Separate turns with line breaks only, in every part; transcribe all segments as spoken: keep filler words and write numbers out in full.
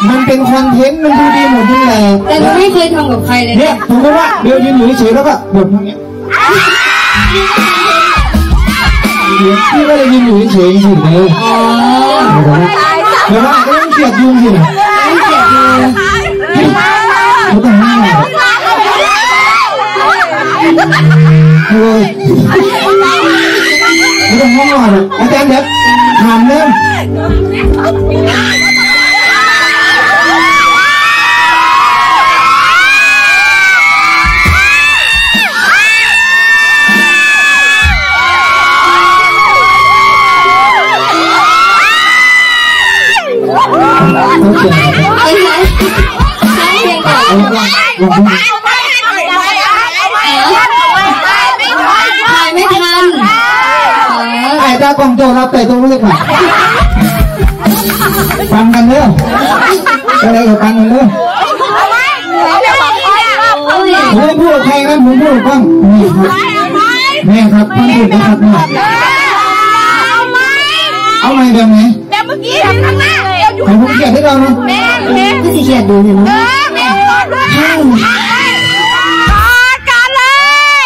มันเป็นคอนเทนต์มันดูดีหมดนี่แหละ
แต่เราไม่เคยทำกับใครเลย
เนี่ยผมก็ว่าเดี๋ยวยืนอยู่เฉยแล้วก็บทอย่างเงี้ยพี่ก็เลยยืนอยู่เฉยๆสิเลยเดี๋ยวว่าก็ต้องเกลียดยุงสิต้องเกลียดยุงเขาต้องห้ามเลยไม่ต้องห้ามหรอกอาจารย์เด็กถามเริ่มไม่ทันไอ้ตากองโจรับแต่ตัวเล็กหน่อยฟังกันเด้ออะไรกับฟังกันเด้อผมไม่พูดใครนะผมพูดฟังนี่ครับนี่ครับฟังพูดนะครับนี่เอาไงแบบไหนแบบเมื่อกี้ทำข้างหน้าใครพูดเกียดให้เราเนาะไม่สิเกียดดูเห็นไหมการเลย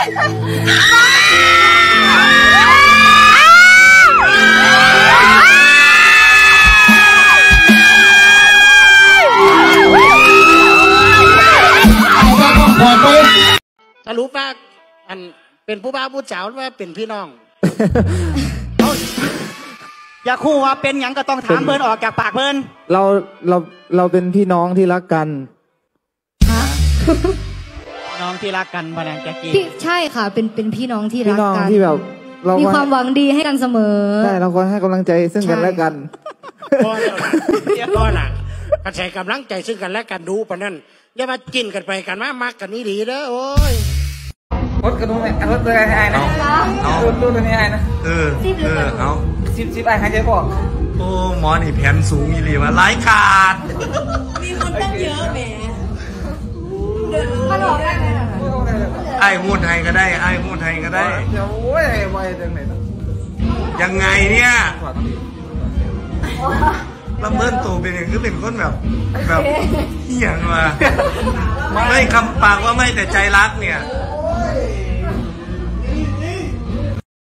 สรุปว่าอันเป็นผู้บ้าผู้สาวว่าเป็นพี่น้อง
อย่าคู่ว่าเป็นหยังก็ต้องถามเบิร์นออกจากปากเบิร์น
เราเราเราเป็นพี่น้องที่รักกัน
น้องที่รักกันมาแรงแจ๊กกี้
ใช่ค่ะเป็นเป็นพี่น้องที่รักกัน
ที่แบบเรา
มีความหวังดีให้กันเสมอ
ใช่เราก็ให้กำลังใจซึ่งกันและกัน
พ่อพ่อน่ะกระแสกำลังใจซึ่งกันและกันดูปะนั่นอย่ามากินกันไปกันมามักกันนี่ดีเด้อโอ้ย
รถกระดุมเนี่ยรถตัวไหนนะเอารถตัวนี้ไงนะ
เออเออเอา
สิบสิบไอ้ใครจะบอก
โอ้หมอนี่แผ่นสูงอีหลีวะไร้ขาด
มีคนตั้งเยอะแหมมาหลอกได้ไหม
ไอ้มูดไทยก็ได้ไอ้มูดไทยก็ได้
เดี๋ยวโอ้ยไวจังไหน
ยังไงเนี่ยลำเบิ้ลตัวเป็นอย่างคือเป็นคนแบบแบบเหี้ยนมาไม่คำปากว่าไม่แต่ใจรักเนี่ย